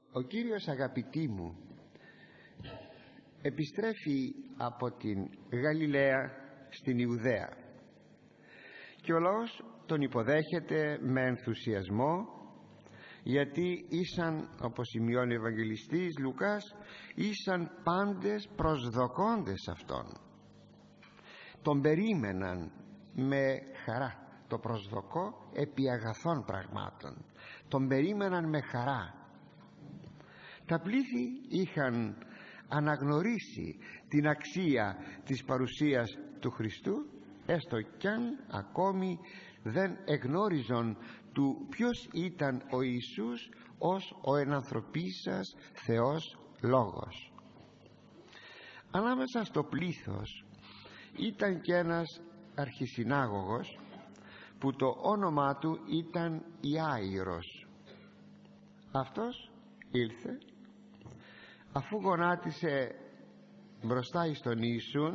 Ο Κύριος, αγαπητοί μου, επιστρέφει από την Γαλιλαία στην Ιουδαία και ο λαός τον υποδέχεται με ενθουσιασμό, γιατί ήσαν, όπως σημειώνει ο Ευαγγελιστής Λουκάς, ήσαν πάντες προσδοκώντες αυτόν. Τον περίμεναν με χαρά. Το προσδοκώ επί αγαθών πραγμάτων. Τον περίμεναν με χαρά. Τα πλήθη είχαν αναγνωρίσει την αξία της παρουσίας του Χριστού, έστω κι αν ακόμη δεν εγνώριζαν του ποιος ήταν ο Ιησούς ως ο ενανθρωπίσας Θεός Λόγος. Ανάμεσα στο πλήθος ήταν και ένας αρχισυνάγωγος που το όνομά του ήταν Ιάειρος. Αυτός ήλθε, αφού γονάτισε μπροστά εις τον Ιησούν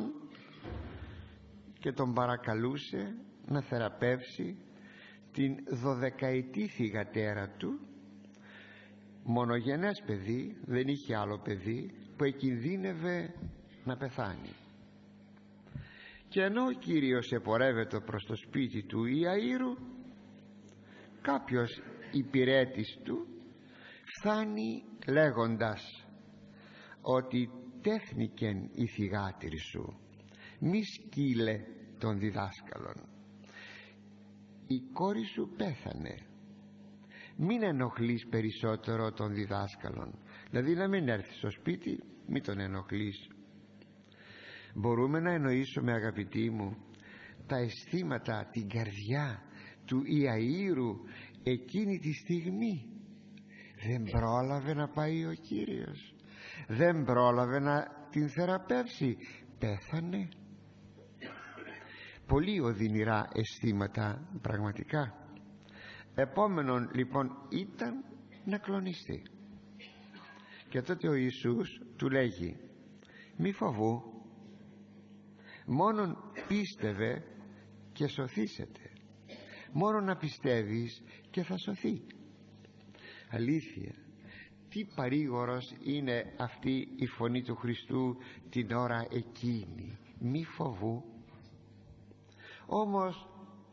και τον παρακαλούσε να θεραπεύσει την 12ετή θυγατέρα του, μονογενές παιδί, δεν είχε άλλο παιδί, που εκινδύνευε να πεθάνει. Και ενώ ο Κύριος επορεύεται προς το σπίτι του Ιαΐρου, κάποιος υπηρέτης του φτάνει λέγοντας ότι τέθνικεν η θυγάτηρη σου, μη σκύλε των διδάσκαλων, η κόρη σου πέθανε, μην ενοχλείς περισσότερο των διδάσκαλων. Δηλαδή να μην έρθει στο σπίτι, μην τον ενοχλείς. Μπορούμε να εννοήσουμε, αγαπητοί μου, τα αισθήματα, την καρδιά του Ιαΐρου εκείνη τη στιγμή. Δεν πρόλαβε να πάει ο Κύριος, δεν πρόλαβε να την θεραπεύσει, πέθανε. Πολύ οδυνηρά αισθήματα πραγματικά. Επόμενον λοιπόν ήταν να κλονιστεί. Και τότε ο Ιησούς του λέγει, μη φοβού, μόνον πίστευε και σωθήσετε. Μόνο να πιστεύεις και θα σωθεί. Αλήθεια, τι παρήγορος είναι αυτή η φωνή του Χριστού την ώρα εκείνη, μη φοβού. Όμως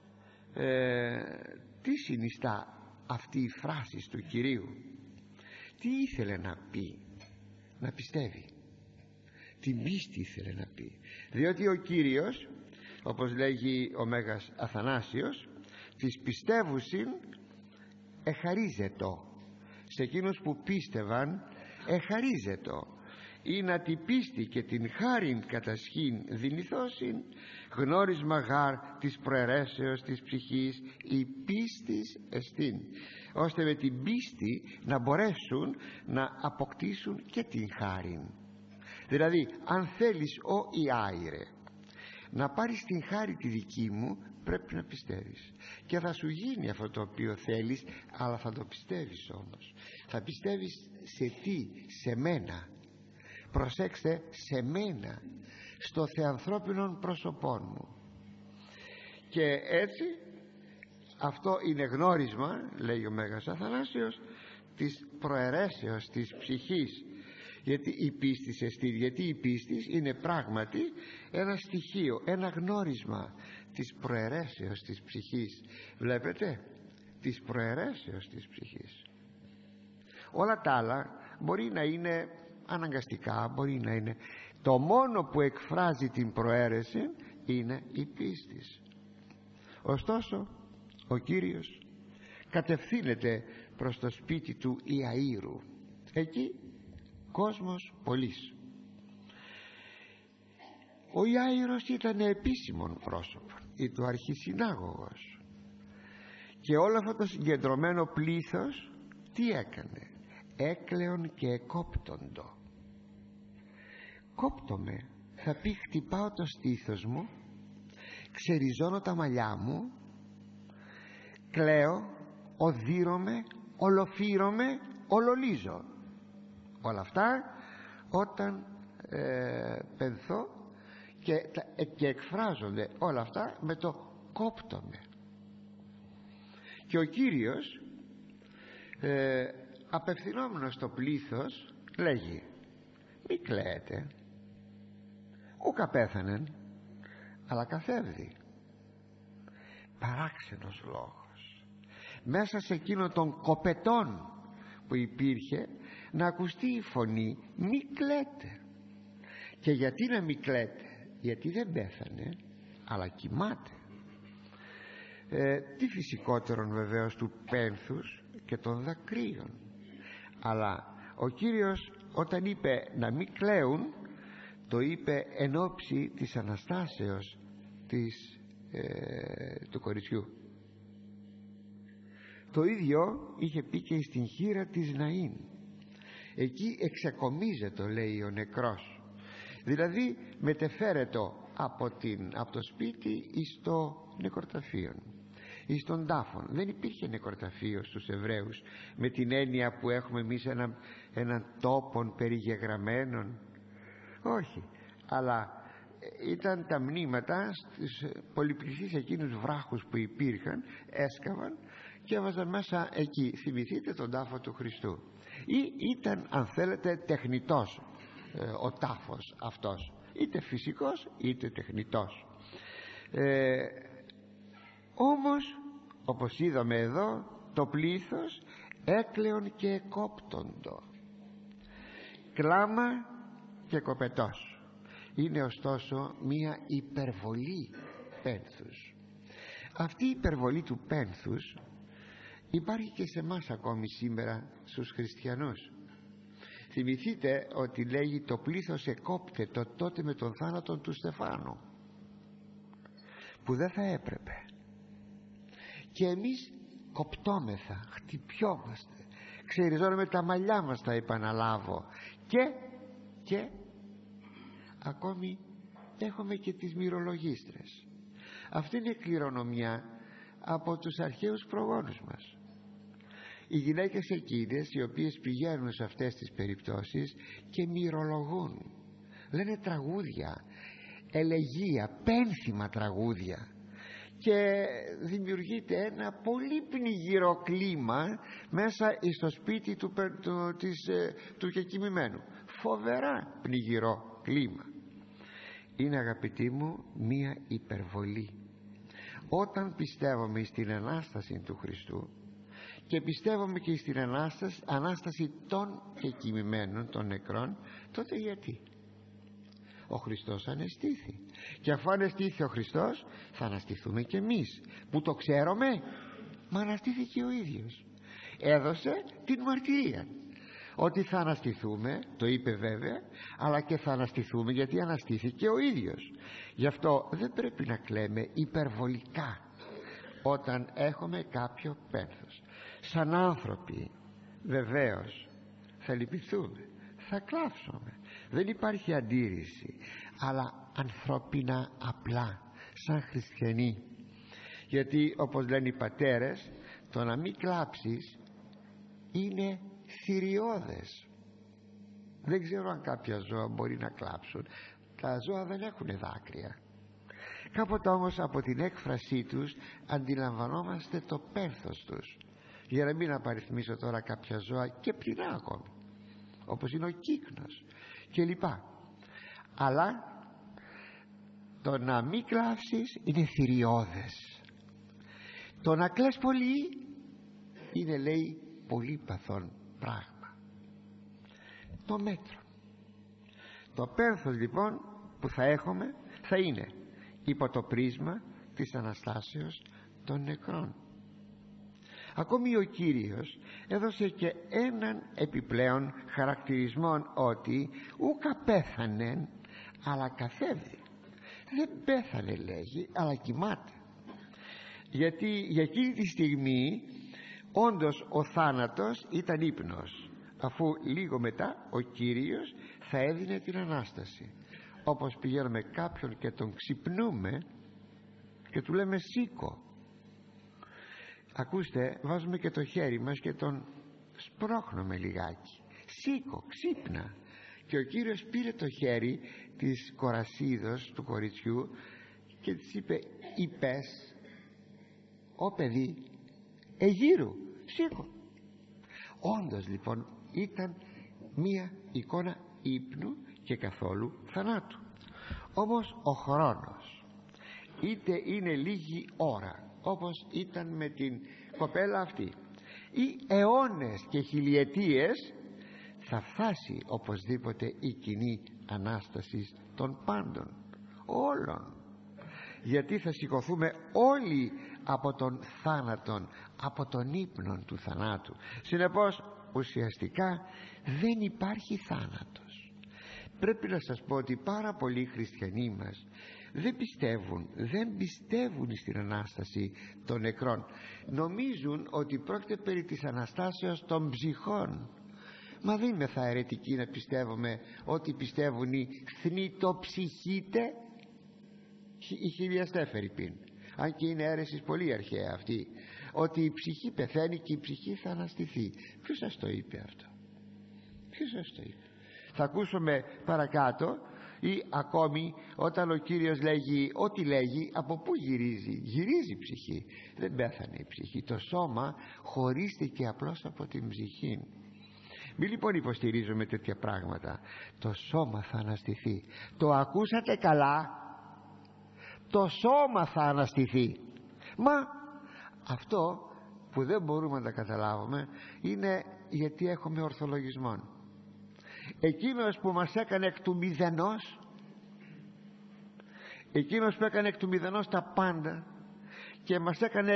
τι συνιστά αυτή η φράση του Κυρίου, τι ήθελε να πει? Να πιστεύει, την πίστη ήθελε να πει. Διότι ο Κύριος, όπως λέγει ο Μέγας Αθανάσιος, της πιστεύουσιν εχαρίζετο. Σε εκείνους που πίστευαν εχαρίζετο, ή να την πίστη και την χάριν κατασχήν δυνηθώσιν, γνώρισμα γάρ της προαιρέσεως της ψυχής η πίστης εστίν, ώστε με την πίστη να μπορέσουν να αποκτήσουν και την χάριν. Δηλαδή αν θέλεις, ο Ιάειρε, να πάρεις την χάρη τη δική μου, πρέπει να πιστεύεις και θα σου γίνει αυτό το οποίο θέλεις, αλλά θα το πιστεύεις όμως. Θα πιστεύεις σε τι? Σε μένα. Προσέξτε, σε μένα, στο θεανθρώπινον πρόσωπόν μου. Και έτσι αυτό είναι γνώρισμα, λέει ο Μέγας Αθανάσιος, της προαιρέσεως της ψυχής. Γιατί η πίστη εστί, γιατί η πίστη είναι πράγματι ένα στοιχείο, ένα γνώρισμα της προαιρέσεως της ψυχής. Βλέπετε, της προαιρέσεως της ψυχής. Όλα τα άλλα μπορεί να είναι αναγκαστικά, μπορεί να είναι, το μόνο που εκφράζει την προαίρεση είναι η πίστης. Ωστόσο ο Κύριος κατευθύνεται προς το σπίτι του Ιαΐρου. Εκεί κόσμος πολύς. Ο Ιάειρος ήταν επίσημον πρόσωπο, ή το αρχισυνάγωγος, και όλο αυτό το συγκεντρωμένο πλήθος τι έκανε? Έκλεον και εκόπτοντο. Κόπτομαι, θα πει, χτυπάω το στήθος μου, ξεριζώνω τα μαλλιά μου, κλαίω, οδύρωμαι, ολοφύρωμαι, ολολίζω. Όλα αυτά όταν πενθώ και εκφράζονται όλα αυτά με το κόπτομαι. Και ο Κύριος απευθυνόμενος στο πλήθος λέγει: μη κλαίτε, ούκα πέθανεν, αλλά καθεύδει. Παράξενος λόγος. Μέσα σε εκείνο των κοπετών που υπήρχε να ακουστεί η φωνή: μη κλαίτε. Και γιατί να μη κλαίτε? Γιατί δεν πέθανε, αλλά κοιμάται. Τι φυσικότερον βεβαίως του πένθους και των δακρύων. Αλλά ο Κύριος όταν είπε να μην κλαίουν, το είπε εν ώψη της Αναστάσεως του κοριτσιού. Το ίδιο είχε πει και στην χήρα της Ναΐν. Εκεί εξεκομίζεται, λέει, ο νεκρός, δηλαδή μετεφέρεται από το σπίτι εις το νεκροταφείο, εις τον τάφον. Δεν υπήρχε νεκροταφείο στους Εβραίους με την έννοια που έχουμε εμείς έναν τόπον περιγεγραμμένον. Όχι, αλλά ήταν τα μνήματα στους πολυπληθείς εκείνους βράχους που υπήρχαν, έσκαβαν και έβαζαν μέσα εκεί. Θυμηθείτε τον τάφο του Χριστού. Ή ήταν, αν θέλετε, τεχνητός ο τάφος αυτός, είτε φυσικός είτε τεχνητός. Όμως, όπως είδαμε εδώ, το πλήθος έκλαιον και εκόπτοντο, κλάμα και κοπετός. Είναι ωστόσο μία υπερβολή πένθους. Αυτή η υπερβολή του πένθους υπάρχει και σε εμάς ακόμη σήμερα, στους χριστιανούς. Θυμηθείτε ότι λέγει το πλήθος εκόπτετο τότε με τον θάνατο του Στεφάνου, που δεν θα έπρεπε, και εμείς κοπτόμεθα, χτυπιόμαστε, ξεριζώνουμε τα μαλλιά μας, θα επαναλάβω, και ακόμη έχουμε και τις μυρολογίστρες. Αυτή είναι κληρονομιά από τους αρχαίους προγόνους μας. Οι γυναίκες εκείνες οι οποίες πηγαίνουν σε αυτές τις περιπτώσεις και μυρολογούν, λένε τραγούδια, ελεγεία, πένθυμα τραγούδια, και δημιουργείται ένα πολύ πνιγυρό κλίμα μέσα στο σπίτι του κεκοιμημένου. Φοβερά πνιγυρό κλίμα. Είναι, αγαπητοί μου, μία υπερβολή. Όταν πιστεύουμε στην Ανάσταση του Χριστού και πιστεύουμε και στην Ανάσταση των κεκοιμημένων, των νεκρών, τότε γιατί? Ο Χριστός ανεστήθη, και αφού ανεστήθη ο Χριστός, θα αναστηθούμε και εμείς, που το ξέρουμε, μα αναστήθηκε ο ίδιος, έδωσε την μαρτυρία ότι θα αναστηθούμε, το είπε βέβαια, αλλά και θα αναστηθούμε γιατί αναστήθηκε ο ίδιος. Γι' αυτό δεν πρέπει να κλαίμε υπερβολικά όταν έχουμε κάποιο πένθος. Σαν άνθρωποι βεβαίως θα λυπηθούμε, θα κλάψουμε, δεν υπάρχει αντίρρηση, αλλά ανθρώπινα απλά, σαν χριστιανοί. Γιατί όπως λένε οι πατέρες, το να μην κλάψεις είναι θηριώδες. Δεν ξέρω αν κάποια ζώα μπορεί να κλάψουν. Τα ζώα δεν έχουν δάκρυα. Κάποτε όμως από την έκφρασή τους αντιλαμβανόμαστε το πένθος τους. Για να μην απαριθμίσω τώρα κάποια ζώα και πτηνά ακόμη, όπως είναι ο κύκνος και λοιπά. Αλλά το να μην κλάψεις είναι θηριώδες. Το να κλαις πολύ είναι, λέει, πολύπαθον πράγμα. Το μέτρο. Το πένθος λοιπόν που θα έχουμε θα είναι υπό το πρίσμα της Αναστάσεως των νεκρών. Ακόμη ο Κύριος έδωσε και έναν επιπλέον χαρακτηρισμό, ότι ούκα πέθανεν αλλά καθεύδει. Δεν πέθανε, λέγει, αλλά κοιμάται. Γιατί για εκείνη τη στιγμή όντως ο θάνατος ήταν ύπνος, αφού λίγο μετά ο Κύριος θα έδινε την Ανάσταση. Όπως πηγαίνουμε κάποιον και τον ξυπνούμε και του λέμε σήκω, ακούστε, βάζουμε και το χέρι μας και τον σπρώχνουμε λιγάκι, σήκω, ξύπνα. Και ο Κύριος πήρε το χέρι της κορασίδος του κοριτσιού και της είπε, είπες, «Ω παιδί, εγύρου, σήκω». Όντως λοιπόν ήταν μία εικόνα ύπνου και καθόλου θανάτου. Όμως ο χρόνος, είτε είναι λίγη ώρα όπως ήταν με την κοπέλα αυτή, ή αιώνες και χιλιετίες, θα φτάσει οπωσδήποτε η κοινή Ανάσταση των πάντων, όλων. Γιατί θα σηκωθούμε όλοι από τον θάνατον, από τον ύπνον του θανάτου. Συνεπώς ουσιαστικά δεν υπάρχει θάνατος. Πρέπει να σας πω ότι πάρα πολλοί χριστιανοί μας δεν πιστεύουν στην Ανάσταση των νεκρών. Νομίζουν ότι πρόκειται περί της Αναστάσεως των ψυχών. Μα δεν είμαι θα αιρετικοί να πιστεύουμε ότι πιστεύουν οι θνητοψυχείτε, οι χιλιαστέφεροι πίν, αν και είναι αίρεση πολύ αρχαία αυτή, ότι η ψυχή πεθαίνει και η ψυχή θα αναστηθεί. Ποιος σας το είπε αυτό? Ποιος σας το είπε? Θα ακούσουμε παρακάτω, ή ακόμη όταν ο Κύριος λέγει ό,τι λέγει, από πού γυρίζει? Γυρίζει η ψυχή, δεν πέθανε η ψυχή. Το σώμα χωρίστηκε απλώς από την ψυχή. Μη λοιπόν υποστηρίζουμε τέτοια πράγματα. Το σώμα θα αναστηθεί. Το ακούσατε καλά? Το σώμα θα αναστηθεί. Μα αυτό που δεν μπορούμε να τα καταλάβουμε είναι γιατί έχουμε ορθολογισμόν. Εκείνος που μας έκανε εκ του μηδενός, εκείνος που έκανε εκ του μηδενός τα πάντα και μας έκανε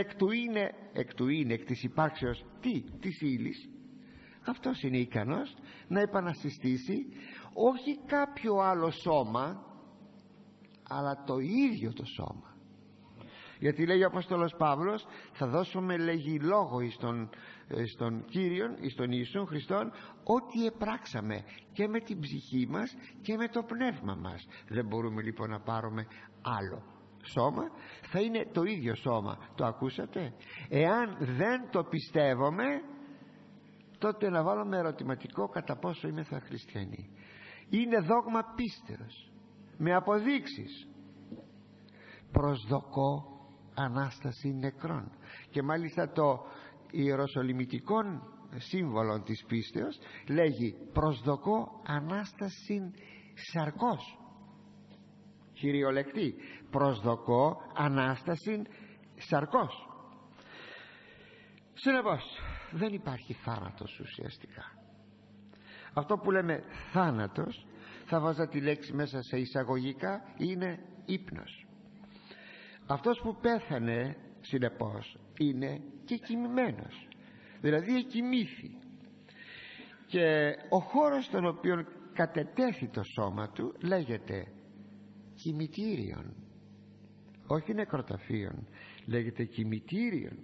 εκ της υπάρξεως της ύλης, αυτός είναι ικανός να επανασυστήσει όχι κάποιο άλλο σώμα, αλλά το ίδιο το σώμα. Γιατί λέει ο Απόστολος Παύλος, θα δώσουμε, λέγει, λόγο στον Κύριον, εις τον Ιησούν Χριστόν, ό,τι επράξαμε και με την ψυχή μας και με το πνεύμα μας. Δεν μπορούμε λοιπόν να πάρουμε άλλο σώμα, θα είναι το ίδιο σώμα. Το ακούσατε? Εάν δεν το πιστεύουμε, τότε να βάλουμε ερωτηματικό κατά πόσο είμαι θα χριστιανοί. Είναι δόγμα πίστεως με αποδείξεις. Προσδοκώ Ανάσταση νεκρών. Και μάλιστα το ιεροσολυμητικό σύμβολο της πίστεως λέγει προσδοκώ Ανάσταση σαρκός. Κυριολεκτή, προσδοκώ Ανάσταση σαρκός. Συνεπώς δεν υπάρχει θάνατος ουσιαστικά. Αυτό που λέμε θάνατος, θα βάζα τη λέξη μέσα σε εισαγωγικά, είναι ύπνος. Αυτός που πέθανε συνεπώς είναι και κοιμημένος, δηλαδή εκοιμήθη, και ο χώρος στον οποίο κατετέθη το σώμα του λέγεται κημητήριον, όχι νεκροταφείον, λέγεται κημητήριον.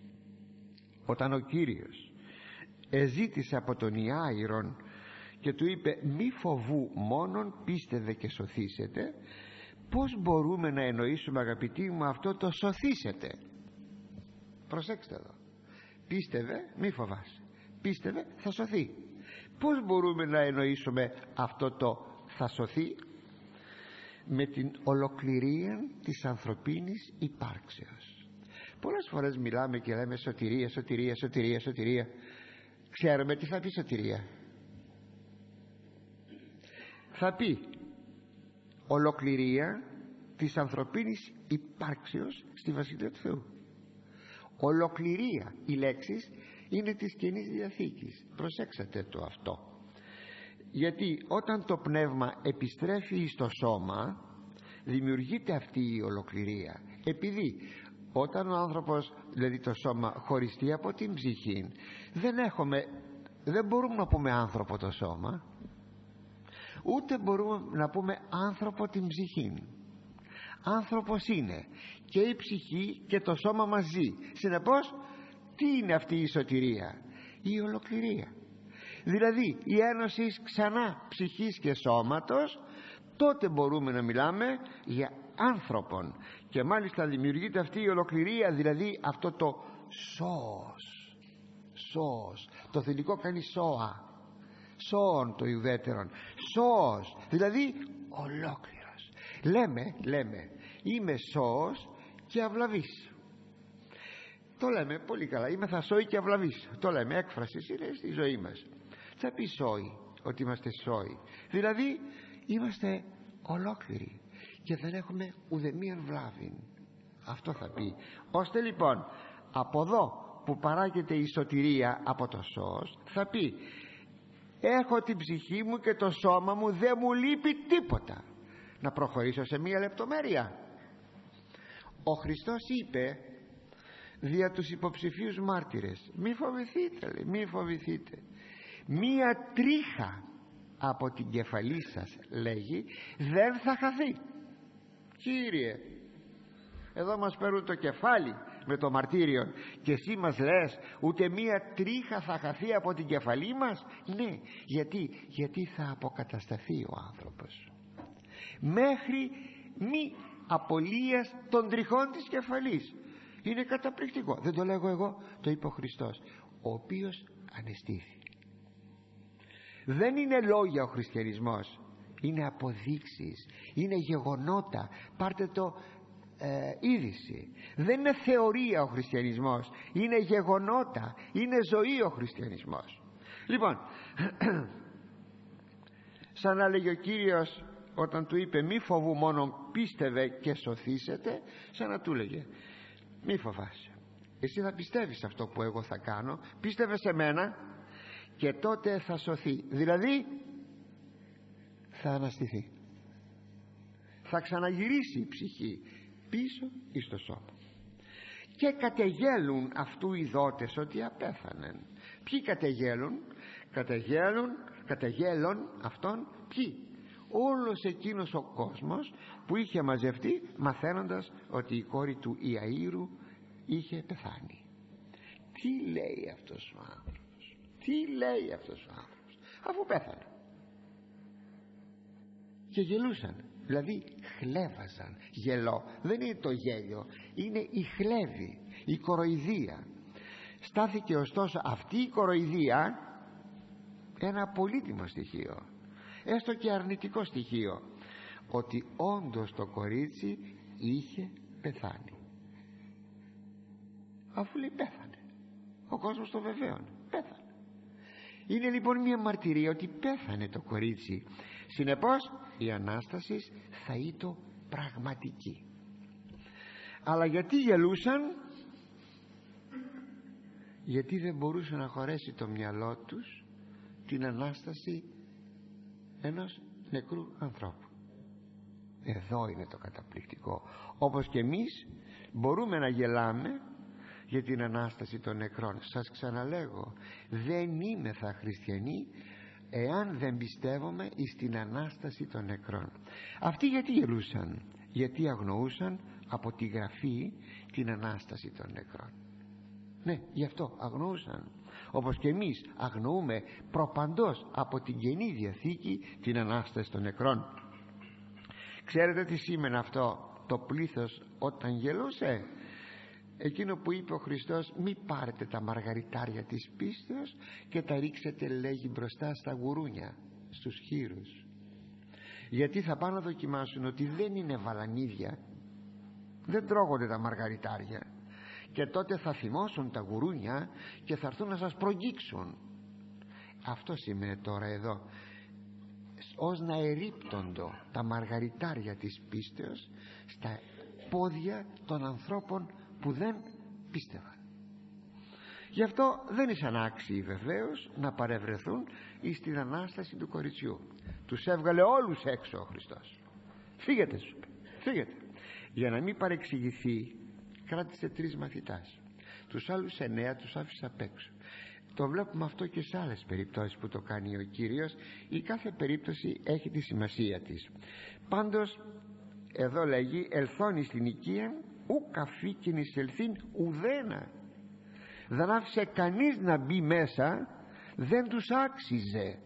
Όταν ο Κύριος εζήτησε από τον Ιάηρον και του είπε μη φοβού, μόνον πίστευε και σωθήσετε, πώς μπορούμε να εννοήσουμε, αγαπητοί μου, αυτό το σωθήσετε? Προσέξτε εδώ, πίστευε, μη φοβάσαι, πίστευε, θα σωθεί. Πώς μπορούμε να εννοήσουμε αυτό το θα σωθεί? Με την ολοκληρία της ανθρωπίνης υπάρξεως. Πολλές φορές μιλάμε και λέμε σωτηρία, σωτηρία, σωτηρία, σωτηρία. Ξέρουμε τι θα πει σωτηρία? Θα πει ολοκληρία της ανθρωπίνης υπάρξεως στη Βασιλεία του Θεού. Ολοκληρία, οι λέξεις είναι της Καινής Διαθήκης. Προσέξατε το αυτό, γιατί όταν το πνεύμα επιστρέφει στο σώμα δημιουργείται αυτή η ολοκληρία. Επειδή όταν ο άνθρωπος, δηλαδή το σώμα, χωριστεί από την ψυχή, δεν μπορούμε να πούμε άνθρωπο το σώμα, ούτε μπορούμε να πούμε άνθρωπο την ψυχή. Άνθρωπος είναι και η ψυχή και το σώμα μαζί. Συνεπώς τι είναι αυτή η σωτηρία? Η ολοκληρία, δηλαδή η ένωση ξανά ψυχής και σώματος. Τότε μπορούμε να μιλάμε για άνθρωπον, και μάλιστα δημιουργείται αυτή η ολοκληρία, δηλαδή αυτό το σώος, το θηλυκό κάνει σώα, σώον το ουδέτερον, σώος, δηλαδή ολόκληρος. Λέμε είμαι σώος και αυλαβής. Το λέμε πολύ καλά, είμαι θα σόι και αυλαβής. Το λέμε, έκφραση είναι στη ζωή μας. Θα πει σόι, ότι είμαστε σόι. Δηλαδή είμαστε ολόκληροι και δεν έχουμε ουδεμίαν βλάβη. Αυτό θα πει. Ώστε λοιπόν από εδώ που παράγεται η σωτηρία από το σως, θα πει έχω την ψυχή μου και το σώμα μου, δεν μου λείπει τίποτα. Να προχωρήσω σε μία λεπτομέρεια. Ο Χριστός είπε δια τους υποψηφίους μάρτυρες, μη φοβηθείτε, λέει, μη φοβηθείτε, μία τρίχα από την κεφαλή σας, λέγει, δεν θα χαθεί. Κύριε, εδώ μας παίρνουν το κεφάλι με το μαρτύριο και εσύ μας λες ούτε μία τρίχα θα χαθεί από την κεφαλή μας. Ναι, γιατί θα αποκατασταθεί ο άνθρωπος μέχρι μη απολίας των τριχών της κεφαλής. Είναι καταπληκτικό, δεν το λέγω εγώ, το είπε ο Χριστός, ο οποίος ανεστήθη. Δεν είναι λόγια ο χριστιανισμός, είναι αποδείξεις, είναι γεγονότα. Πάρτε το είδηση. Δεν είναι θεωρία ο χριστιανισμός, είναι γεγονότα, είναι ζωή ο χριστιανισμός. Λοιπόν, σαν να λέγει ο Κύριος όταν του είπε μη φοβού, μόνο πίστευε και σωθήσετε, σαν να του λέγε μη φοβάσαι, εσύ θα πιστεύεις αυτό που εγώ θα κάνω, πίστευε σε μένα και τότε θα σωθεί. Δηλαδή θα αναστηθεί, θα ξαναγυρίσει η ψυχή πίσω εις το σώμα. Και κατεγέλουν αυτού οι δότες ότι απέθανεν. Ποιοι κατεγέλουν αυτόν, ποιοι? Όλος εκείνος ο κόσμος που είχε μαζευτεί μαθαίνοντας ότι η κόρη του Ιαΐρου είχε πεθάνει. Τι λέει αυτός ο άνθρωπος, αφού πέθανε? Και γελούσαν, δηλαδή χλέβαζαν. Γελό δεν είναι το γέλιο, είναι η χλέβη, η κοροϊδία. Στάθηκε ωστόσο αυτή η κοροϊδία ένα πολύτιμο στοιχείο, έστω και αρνητικό στοιχείο, ότι όντως το κορίτσι είχε πεθάνει. Αφού λέει πέθανε, ο κόσμος το βεβαίωνε, πέθανε. Είναι λοιπόν μια μαρτυρία ότι πέθανε το κορίτσι. Συνεπώς η Ανάσταση θα ήταν πραγματική. Αλλά γιατί γελούσαν? Γιατί δεν μπορούσε να χωρέσει το μυαλό τους την Ανάσταση ενός νεκρού ανθρώπου. Εδώ είναι το καταπληκτικό. Όπως και εμείς μπορούμε να γελάμε για την Ανάσταση των νεκρών. Σας ξαναλέγω, δεν είμεθα χριστιανοί εάν δεν πιστεύουμε στην Ανάσταση των νεκρών. Αυτοί γιατί γελούσαν? Γιατί αγνοούσαν από τη Γραφή την Ανάσταση των νεκρών. Ναι, γι' αυτό αγνοούσαν. Όπως και εμείς αγνοούμε προπαντός από την Καινή Διαθήκη την Ανάσταση των νεκρών. Ξέρετε τι σήμαινε αυτό το πλήθος όταν γελούσε? Εκείνο που είπε ο Χριστός, μη πάρετε τα μαργαριτάρια της πίστεως και τα ρίξετε, λέγει, μπροστά στα γουρούνια, στους χήρους, γιατί θα πάνε να δοκιμάσουν ότι δεν είναι βαλανίδια, δεν τρώγονται τα μαργαριτάρια, και τότε θα θυμώσουν τα γουρούνια και θα έρθουν να σας προγγίξουν. Αυτό σημαίνει τώρα εδώ, ως να ερίπτοντο τα μαργαριτάρια της πίστεως στα πόδια των ανθρώπων που δεν πίστευαν. Γι' αυτό δεν ήσαν άξιοι βεβαίως να παρευρεθούν εις την Ανάσταση του κοριτσιού. Τους έβγαλε όλους έξω ο Χριστός. Φύγετε, σου είπε, φύγετε. Για να μην παρεξηγηθεί, κράτησε 3 μαθητάς. Τους άλλους 9 τους άφησε απ' έξω. Το βλέπουμε αυτό και σε άλλες περιπτώσεις που το κάνει ο Κύριος. Η κάθε περίπτωση έχει τη σημασία της. Πάντως εδώ λέγει, ελθόν στην οικία ου καφήκιν εισελθήν ουδένα. Δεν άφησε κανείς να μπει μέσα, δεν τους άξιζε,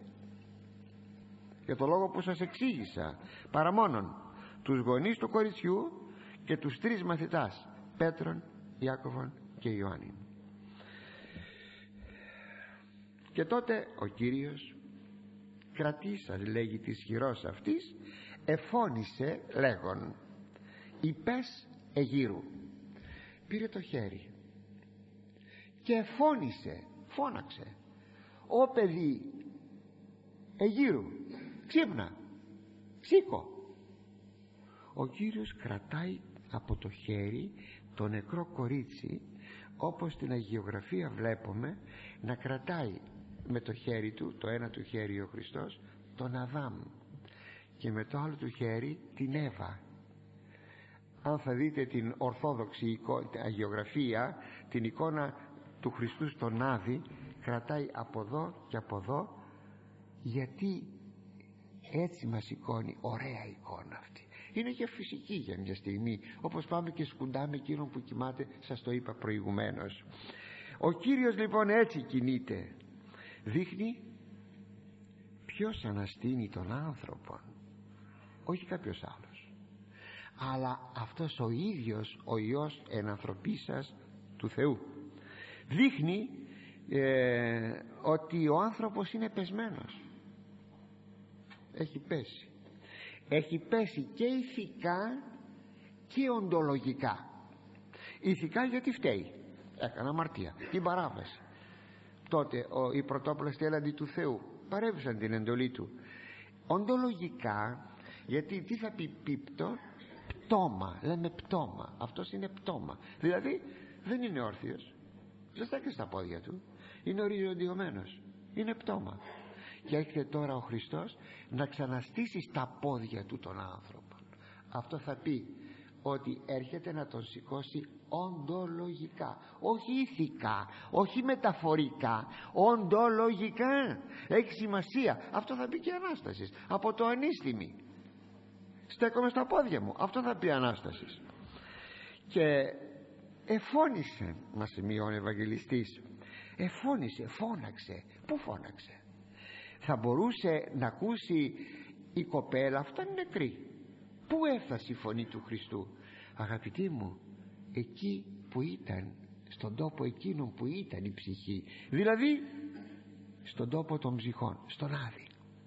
για το λόγο που σας εξήγησα, παρά μόνον τους γονείς του κοριτσιού και τους 3 μαθητάς, Πέτρον, Ιάκωβον και Ιωάννη. Και τότε ο Κύριος κρατήσας, λέγει, της χειρός αυτής, εφώνησε λέγον, υπές εγείρου. Πήρε το χέρι και φώναξε: «Ω παιδί Αιγύρου, ξύπνα, σήκω». Ο Κύριος κρατάει από το χέρι το νεκρό κορίτσι, όπως στην Αγιογραφία βλέπουμε να κρατάει με το χέρι του, το ένα του χέρι ο Χριστός, τον Αδάμ, και με το άλλο του χέρι την Εύα. Αν θα δείτε την ορθόδοξη Αγιογραφία, την εικόνα του Χριστού στον Άδη, κρατάει από εδώ και από εδώ, γιατί έτσι μας σηκώνει. Ωραία εικόνα αυτή. Είναι και φυσική για μια στιγμή, όπως πάμε και σκουντάμε εκείνον που κοιμάται, σας το είπα προηγουμένως. Ο Κύριος λοιπόν έτσι κινείται, δείχνει ποιος αναστήνει τον άνθρωπο, όχι κάποιος άλλος, αλλά αυτός ο ίδιος ο Υιός ενανθρωπίσας του Θεού. Δείχνει ότι ο άνθρωπος είναι πεσμένος, έχει πέσει και ηθικά και οντολογικά. Ηθικά γιατί φταίει, έκανε αμαρτία, την παράβαση. Τότε οι πρωτόπλαστοι έναντι του Θεού παρέβησαν την εντολή του. Οντολογικά γιατί τι θα πει πίπτο? Πτώμα, λέμε πτώμα. Αυτός είναι πτώμα, δηλαδή δεν είναι όρθιος, δεν στέκει στα πόδια του, είναι οριζοντιωμένος, είναι πτώμα. Και έρχεται τώρα ο Χριστός να ξαναστήσει στα πόδια του τον άνθρωπο. Αυτό θα πει ότι έρχεται να τον σηκώσει οντολογικά, όχι ηθικά, όχι μεταφορικά, οντολογικά. Έχει σημασία. Αυτό θα πει και Ανάστασης. Από το ανίστημη στέκομαι στα πόδια μου, αυτό θα πει Ανάστασης. Και εφώνησε, μας σημειώνει ο Ευαγγελιστής, φώναξε. Πού φώναξε? Θα μπορούσε να ακούσει η κοπέλα, αυτά είναι νεκρή. Πού έφτασε η φωνή του Χριστού? Αγαπητοί μου, εκεί που ήταν, στον τόπο εκείνον που ήταν η ψυχή, δηλαδή στον τόπο των ψυχών, στον Άδη.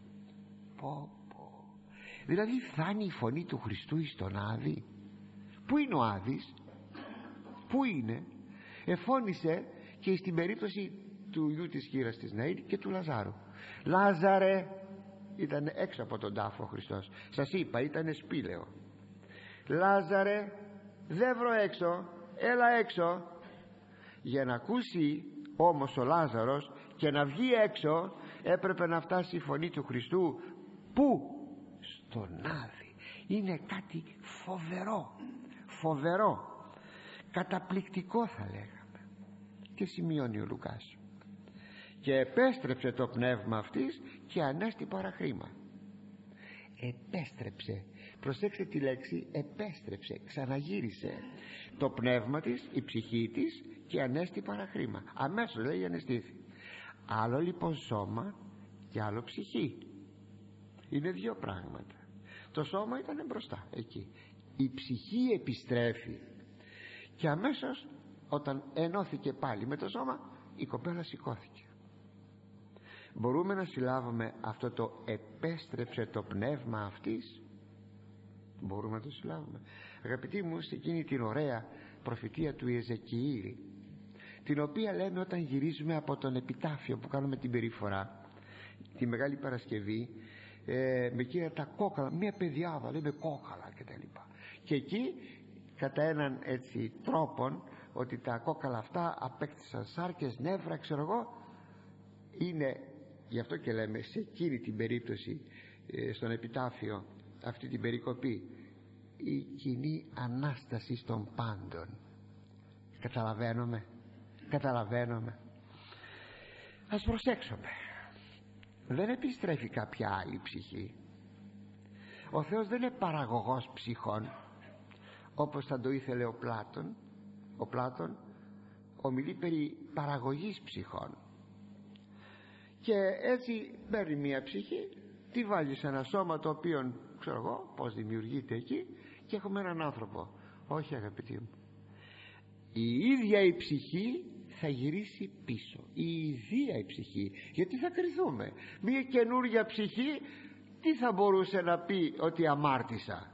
Δηλαδή φτάνει η φωνή του Χριστού στον Άδη. Πού είναι ο Άδης? Πού είναι? Εφώνησε και στην περίπτωση του γιου της χήρας της Ναΐν και του Λαζάρου. Λάζαρε, ήταν έξω από τον τάφο ο Χριστός, σας είπα ήταν σπήλαιο. Λάζαρε, δεν βρω έξω, έλα έξω. Για να ακούσει όμως ο Λάζαρος και να βγει έξω, έπρεπε να φτάσει η φωνή του Χριστού. Πού? Στον Άδη. Είναι κάτι φοβερό, καταπληκτικό θα λέγαμε. Και σημειώνει ο Λουκάς: και επέστρεψε το πνεύμα αυτής και ανέστη παραχρήμα. Επέστρεψε, προσέξτε τη λέξη, επέστρεψε, ξαναγύρισε το πνεύμα της, η ψυχή της, και ανέστη παραχρήμα. Αμέσως λέει ανεστήθη. Άλλο λοιπόν σώμα και άλλο ψυχή. Είναι δύο πράγματα. Το σώμα ήταν μπροστά εκεί, η ψυχή επιστρέφει, και αμέσως όταν ενώθηκε πάλι με το σώμα, η κοπέλα σηκώθηκε. Μπορούμε να συλλάβουμε αυτό το επέστρεψε το πνεύμα αυτής? Μπορούμε να το συλλάβουμε, αγαπητοί μου, σε εκείνη την ωραία προφητεία του Ιεζεκιήλ, την οποία λέμε όταν γυρίζουμε από τον επιτάφιο που κάνουμε την περιφορά τη Μεγάλη Παρασκευή, με εκείνα τα κόκαλα, μια παιδιάδα λέμε κόκαλα κτλ. Και εκεί κατά έναν έτσι τρόπον, ότι τα κόκαλα αυτά απέκτησαν σάρκες, νεύρα, ξέρω εγώ, είναι, γι' αυτό και λέμε σε εκείνη την περίπτωση, στον επιτάφιο αυτή την περικοπή, η κοινή Ανάσταση των πάντων. Καταλαβαίνουμε. Ας προσέξουμε, δεν επιστρέφει κάποια άλλη ψυχή. Ο Θεός δεν είναι παραγωγός ψυχών, όπως θα το ήθελε ο Πλάτων ομιλεί περί παραγωγής ψυχών. Και έτσι παίρνει μια ψυχή, τη βάζει σε ένα σώμα το οποίο ξέρω εγώ πως δημιουργείται εκεί, και έχουμε έναν άνθρωπο. Όχι, αγαπητοί μου, η ίδια η ψυχή θα γυρίσει πίσω, η ίδια η ψυχή. Γιατί θα κρυθούμε? Μια καινούργια ψυχή τι θα μπορούσε να πει? Ότι αμάρτησα.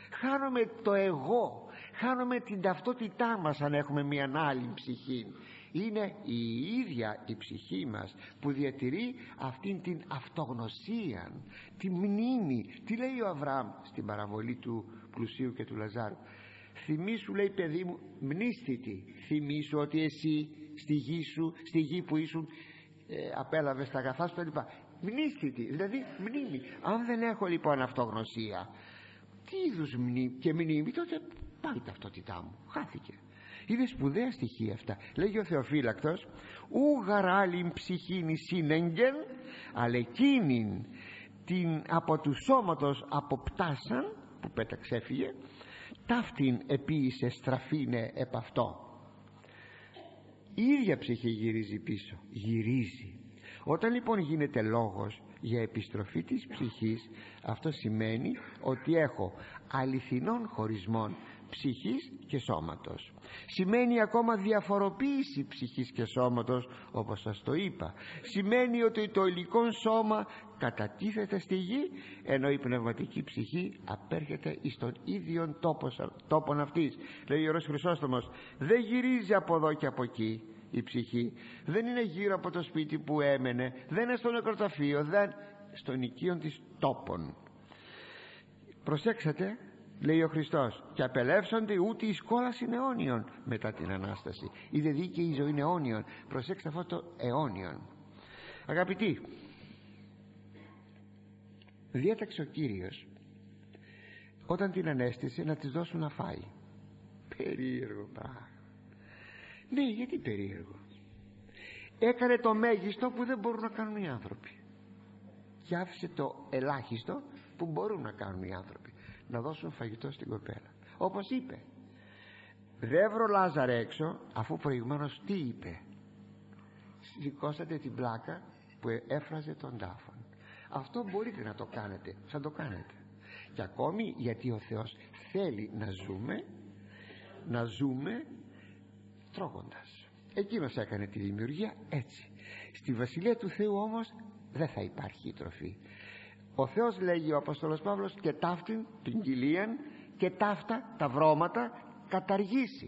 Χάνουμε το εγώ, χάνουμε την ταυτότητά μας αν έχουμε μια άλλη ψυχή. Είναι η ίδια η ψυχή μας που διατηρεί αυτήν την αυτογνωσία, τη μνήμη. Τι λέει ο Αβραάμ στην παραβολή του πλουσίου και του Λαζάρου? Θυμήσου, λέει, παιδί μου, μνήστητη, θυμήσου ότι εσύ στη γη σου, στη γη που ήσουν, απέλαβες τα αγαθά σου κλπ. Μνήστητη, δηλαδή μνήμη. Αν δεν έχω λοιπόν αυτογνωσία, τι είδους μνήμη και μνήμη, τότε πάει η ταυτότητά μου, χάθηκε. Είναι σπουδαία στοιχεία αυτά. Λέγει ο Θεοφύλακτος, ου γαράλιν ψυχήνη σύνεγγεν, αλλά εκείνην την από του σώματος αποπτάσαν, που πέταξε, έφυγε, ταύτην επίησε στραφήνε επ' αυτό. Η ίδια ψυχή γυρίζει πίσω, γυρίζει. Όταν λοιπόν γίνεται λόγος για επιστροφή της ψυχής, αυτό σημαίνει ότι έχω αληθινών χωρισμών ψυχής και σώματος. Σημαίνει ακόμα διαφοροποίηση ψυχής και σώματος, όπως σας το είπα. Σημαίνει ότι το υλικό σώμα κατατίθεται στη γη, ενώ η πνευματική ψυχή απέρχεται εις τον ίδιον τόπον αυτής. Λέει ο Ιερός Χρυσόστομος, δεν γυρίζει από εδώ και από εκεί η ψυχή, δεν είναι γύρω από το σπίτι που έμενε, δεν είναι στο νεκροταφείο, δεν στον οικείον της τόπων. Προσέξατε, λέει ο Χριστός, και απελεύσονται ούτε εις κόλασιν αιώνιον μετά την Ανάσταση. Είδε δίκαιη η ζωή είναι αιώνιον. Προσέξτε αυτό το αιώνιον. Αγαπητοί, διέταξε ο Κύριος όταν την ανέστησε να της δώσουν να φάει. Περίεργο πράγμα. Ναι, γιατί περίεργο? Έκανε το μέγιστο που δεν μπορούν να κάνουν οι άνθρωποι και άφησε το ελάχιστο που μπορούν να κάνουν οι άνθρωποι, να δώσουν φαγητό στην κοπέλα. Όπως είπε, δεν βρω Λάζαρε έξω, αφού προηγουμένως τι είπε? Σηκώσατε την πλάκα που έφραζε τον τάφον. Αυτό μπορείτε να το κάνετε, θα το κάνετε. Και ακόμη γιατί ο Θεός θέλει να ζούμε τρώγοντας. Εκείνος έκανε τη δημιουργία έτσι. Στη Βασιλεία του Θεού όμως δεν θα υπάρχει η τροφή. Ο Θεός, λέγει ο Απόστολος Παύλος, και ταύτην την κοιλίαν και ταύτα τα βρώματα καταργήσει.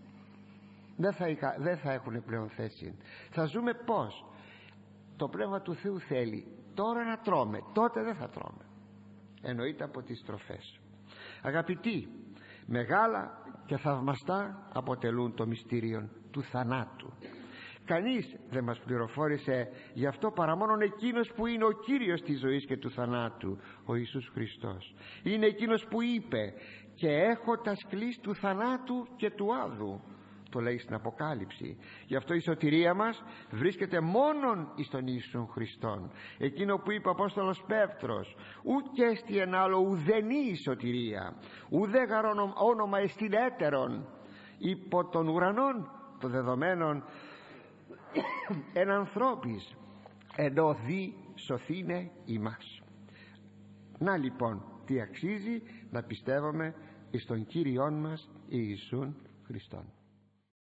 Δεν θα έχουν πλέον θέση. Θα ζούμε πως? Το Πνεύμα του Θεού θέλει τώρα να τρώμε, τότε δεν θα τρώμε. Εννοείται από τις τροφές. Αγαπητοί, μεγάλα και θαυμαστά αποτελούν το μυστήριο του θανάτου. Κανείς δεν μας πληροφόρησε γι' αυτό παρά μόνον εκείνος που είναι ο Κύριος της ζωής και του θανάτου, ο Ιησούς Χριστός. Είναι εκείνος που είπε, και έχω τα σκλής του θανάτου και του άδου, το λέει στην Αποκάλυψη. Γι' αυτό η σωτηρία μας βρίσκεται μόνον εις τον Ιησούν Χριστόν. Εκείνο που είπε ο Απόστολος Πέτρος, ουκ έστι εν άλλο ουδενή η σωτηρία, ουδέ γαρόν όνομα εστιν έτερον υπό των ουρανών, το δεδομένον εν ανθρώπης, ενώ δι σωθήνε ημάς. Να λοιπόν τι αξίζει να πιστεύουμε εις τον Κύριόν μας Ιησούν Χριστόν.